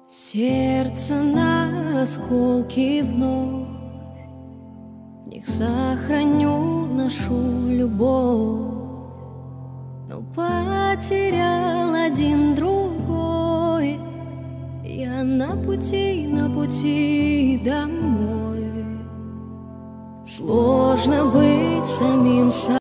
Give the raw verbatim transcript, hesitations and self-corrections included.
Сердце на осколки вновь, в них сохраню нашу любовь, но потерял один другой. Я на пути, на пути домой. Сложно быть самим собой.